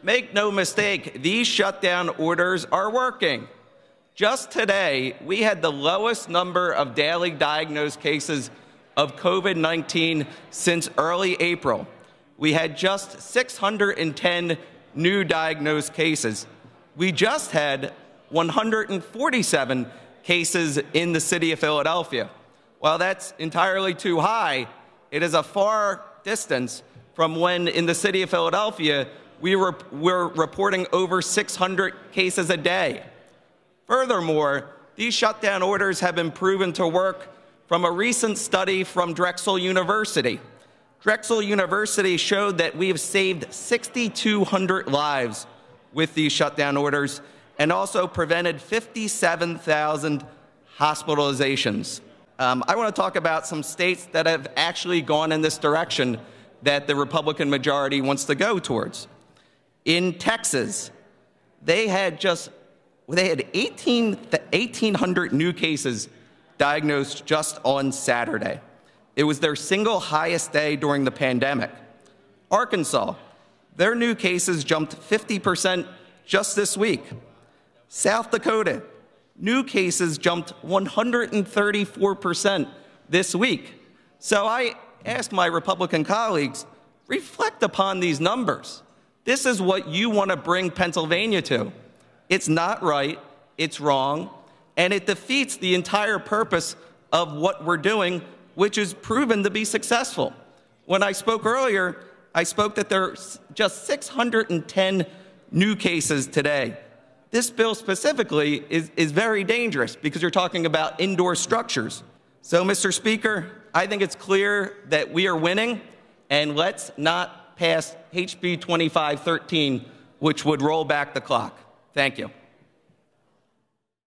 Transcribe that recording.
make no mistake, these shutdown orders are working. Just today, we had the lowest number of daily diagnosed cases of COVID-19 since early April. We had just 610 new diagnosed cases. We just had 147 cases in the city of Philadelphia. While that's entirely too high, it is a far distance from when in the city of Philadelphia we're reporting over 600 cases a day. Furthermore, these shutdown orders have been proven to work from a recent study from Drexel University. Drexel University showed that we have saved 6,200 lives with these shutdown orders and also prevented 57,000 hospitalizations. I want to talk about some states that have actually gone in this direction that the Republican majority wants to go towards. In Texas, they had 1,800 new cases diagnosed just on Saturday. It was their single highest day during the pandemic. Arkansas, their new cases jumped 50% just this week. South Dakota, new cases jumped 134% this week. So I ask my Republican colleagues, reflect upon these numbers. This is what you want to bring Pennsylvania to. It's not right, it's wrong, and it defeats the entire purpose of what we're doing, which is proven to be successful. When I spoke earlier, I spoke that there are just 610 new cases today. This bill specifically is very dangerous because you're talking about indoor structures. So, Mr. Speaker, I think it's clear that we are winning, and let's not pass HB 2513, which would roll back the clock. Thank you.